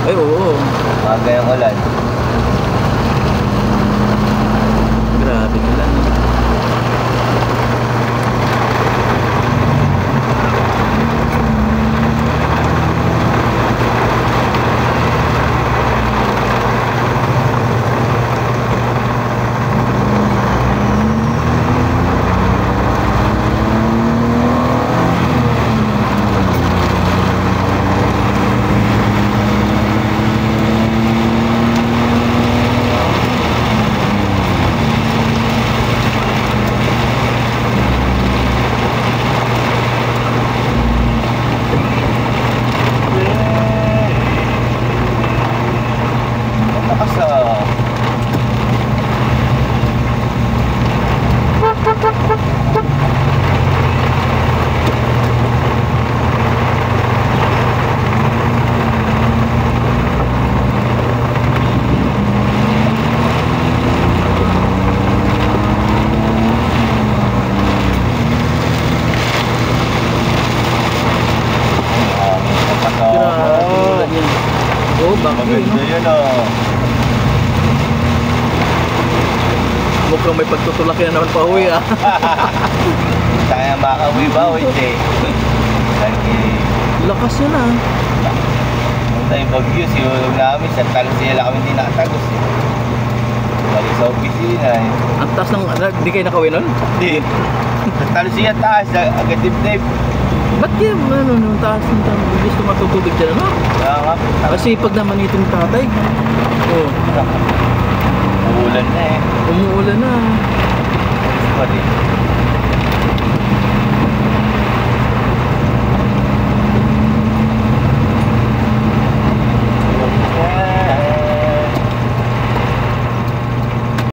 Ay, oo. Maga yung ulan. Grabe nila. Maganda yun oh. Mukhang may pagtutulak yan naman pa uwi ah. Kaya makauwi ba o hindi? Lakas yun ah. Nung tayo bagyo, siulog namin sa Talusilla kami hindi nakatagos eh. Balik sa opisina eh. Ang taas ng, di kayo nakawin nun? Hindi. Sa Talusilla taas, agad dip-dip. Ba't yan? Ano, nung taas ng gusto matutubig dyan ano? Kaya nga. Kasi pag naman itong tatay. Oh. Umuulan na eh. Umuulan na. Sorry.